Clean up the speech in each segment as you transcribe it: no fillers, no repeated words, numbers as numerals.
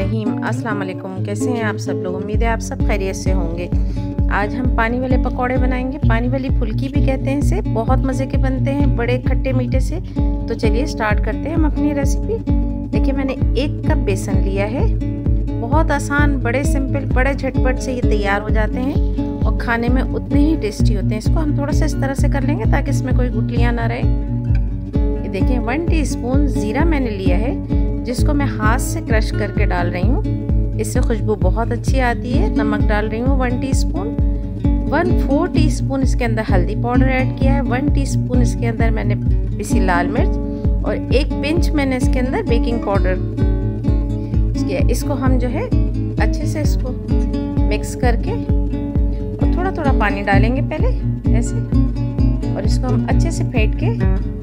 बिस्मिल्लाहिर्रहमानिर्रहीम। अस्सलाम वालेकुम। कैसे हैं आप सब लोग? उम्मीद है आप सब खैरियत से होंगे। आज हम पानी वाले पकौड़े बनाएंगे। पानी वाली फुल्की भी कहते हैं इसे। बहुत मज़े के बनते हैं, बड़े खट्टे मीठे से। तो चलिए स्टार्ट करते हैं हम अपनी रेसिपी। देखिए मैंने 1 कप बेसन लिया है। बहुत आसान, बड़े सिंपल, बड़े झटपट से ये तैयार हो जाते हैं और खाने में उतने ही टेस्टी होते हैं। इसको हम थोड़ा सा इस तरह से कर लेंगे ताकि इसमें कोई गुठलियाँ ना रहे। ये देखिए 1 टीस्पून ज़ीरा मैंने लिया है, जिसको मैं हाथ से क्रश करके डाल रही हूँ। इससे खुशबू बहुत अच्छी आती है। नमक डाल रही हूँ 1 टीस्पून। 1/4 टीस्पून इसके अंदर हल्दी पाउडर ऐड किया है। 1 टीस्पून इसके अंदर मैंने पिसी लाल मिर्च और 1 पिंच मैंने इसके अंदर बेकिंग पाउडर किया। इसको हम जो है अच्छे से इसको मिक्स करके और थोड़ा थोड़ा पानी डालेंगे पहले ऐसे, और इसको हम अच्छे से फेंट के,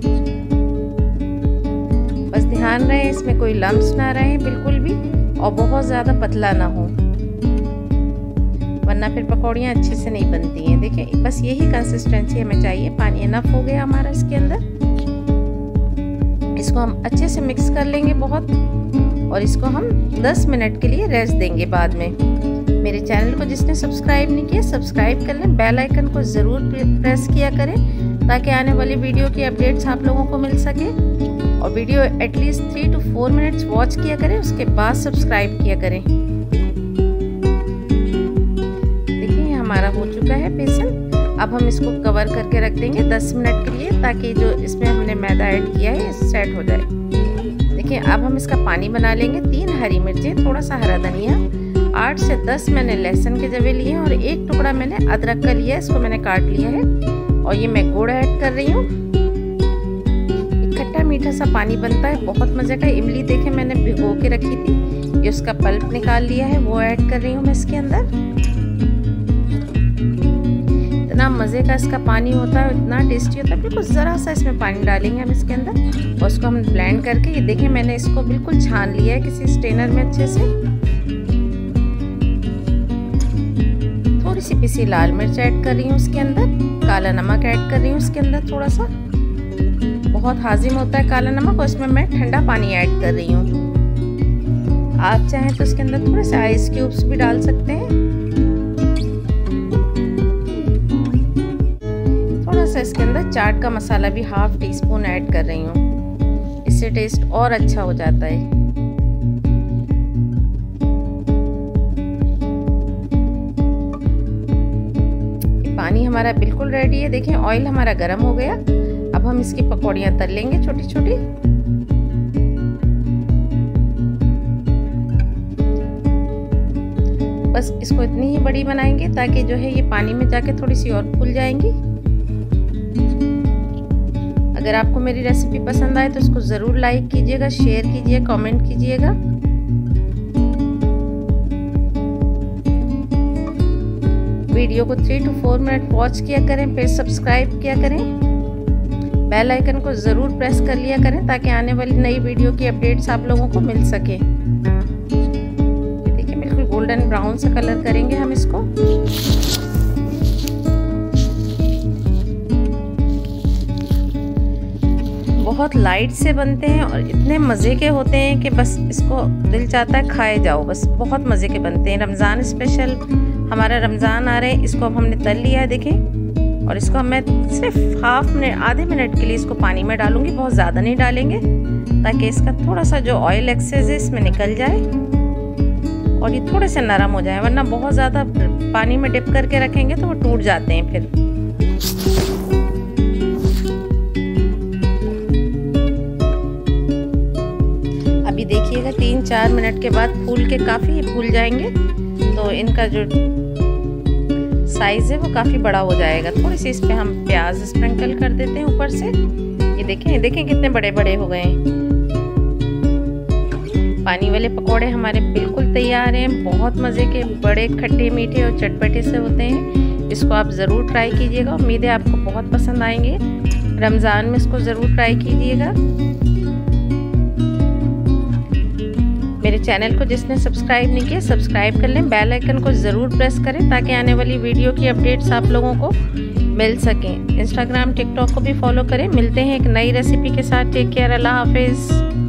बस ध्यान रहे इसमें कोई लम्स ना रहे बिल्कुल भी, और बहुत ज़्यादा पतला ना हो, वरना फिर पकौड़ियाँ अच्छे से नहीं बनती हैं। देखिए बस यही कंसिस्टेंसी हमें चाहिए। पानी इनफ हो गया हमारा इसके अंदर। इसको हम अच्छे से मिक्स कर लेंगे बहुत, और इसको हम 10 मिनट के लिए रेस्ट देंगे बाद में। मेरे चैनल को जिसने सब्सक्राइब नहीं किया सब्सक्राइब कर लें। बेल आइकन को ज़रूर प्रेस किया करें ताकि आने वाली वीडियो की अपडेट्स आप लोगों को मिल सके। और video at least 3 to 4 minutes watch किया करें, उसके बाद सब्सक्राइब किया करें। देखिए हमारा हो चुका है बेसन। अब हम इसको कवर करके रख देंगे 10 मिनट के लिए, ताकि जो इसमें हमने मैदा ऐड किया है सेट हो जाए। देखिए अब हम इसका पानी बना लेंगे। 3 हरी मिर्चें, थोड़ा सा हरा धनिया, 8 से 10 मैंने लहसुन के जवे लिए हैं और 1 टुकड़ा मैंने अदरक का लिया है। इसको मैंने काट लिया है और ये मैं गुड़ ऐड कर रही हूँ। खट्टा मीठा सा पानी बनता है, बहुत मज़े का। इमली देखे मैंने भिगो के रखी थी, ये उसका पल्प निकाल लिया है, वो ऐड कर रही हूँ मैं इसके अंदर। इतना मज़े का इसका पानी होता है, इतना टेस्टी होता है। बिल्कुल ज़रा सा इसमें पानी डालेंगे हम इसके अंदर और उसको हम ब्लेंड करके, ये देखिए मैंने इसको बिल्कुल छान लिया है किसी स्ट्रेनर में अच्छे से। थोड़ी सी पिसी लाल मिर्च ऐड कर रही हूँ उसके अंदर। काला नमक ऐड कर रही हूँ इसके अंदर थोड़ा सा। बहुत हाजिम होता है काला नमक, और इसमें मैं ठंडा पानी ऐड कर रही हूँ। आप चाहें तो इसके अंदर थोड़े से आइस क्यूब्स भी डाल सकते हैं। थोड़ा सा इसके अंदर चाट का मसाला भी 1/2 टीस्पून ऐड कर रही हूँ, इससे टेस्ट और अच्छा हो जाता है। पानी हमारा बिल्कुल रेडी है। देखिए ऑयल हमारा गर्म हो गया। अब हम इसकी पकौड़ियाँ तल लेंगे छोटी छोटी। बस इसको इतनी ही बड़ी बनाएंगे ताकि जो है ये पानी में जाके थोड़ी सी और फूल जाएंगी। अगर आपको मेरी रेसिपी पसंद आए तो इसको ज़रूर लाइक कीजिएगा, शेयर कीजिए, कमेंट कीजिएगा। वीडियो को 3 to 4 मिनट वॉच किया करें, फिर सब्सक्राइब किया करें। बेल आइकन को ज़रूर प्रेस कर लिया करें ताकि आने वाली नई वीडियो की अपडेट्स आप लोगों को मिल सके। देखिए बिल्कुल गोल्डन ब्राउन सा कलर करेंगे हम इसको। बहुत लाइट से बनते हैं और इतने मज़े के होते हैं कि बस इसको दिल चाहता है खाए जाओ। बस बहुत मज़े के बनते हैं। रमज़ान स्पेशल हमारा रमज़ान आ रहे हैं। इसको अब हमने तल लिया है देखें, और इसको मैं सिर्फ आधे मिनट के लिए इसको पानी में डालूंगी। बहुत ज़्यादा नहीं डालेंगे ताकि इसका थोड़ा सा जो ऑयल एक्सेस है इसमें निकल जाए और ये थोड़े से नरम हो जाए, वरना बहुत ज़्यादा पानी में डिप करके रखेंगे तो वो टूट जाते हैं फिर। अभी देखिएगा 3-4 मिनट के बाद फूल के काफ़ी फूल जाएंगे, तो इनका जो साइज़ है वो काफ़ी बड़ा हो जाएगा। थोड़ी सी इस पे हम प्याज स्प्रिंकल कर देते हैं ऊपर से। ये देखें कितने बड़े बड़े हो गए हैं। पानी वाले पकोड़े हमारे बिल्कुल तैयार हैं। बहुत मज़े के, बड़े खट्टे मीठे और चटपटे से होते हैं। इसको आप ज़रूर ट्राई कीजिएगा। उम्मीद है आपको बहुत पसंद आएंगे। रमज़ान में इसको ज़रूर ट्राई कीजिएगा। मेरे चैनल को जिसने सब्सक्राइब नहीं किया सब्सक्राइब कर लें। बेल आइकन को ज़रूर प्रेस करें ताकि आने वाली वीडियो की अपडेट्स आप लोगों को मिल सकें। इंस्टाग्राम टिकटॉक को भी फॉलो करें। मिलते हैं एक नई रेसिपी के साथ। टेक केयर, अल्लाह हाफिज़।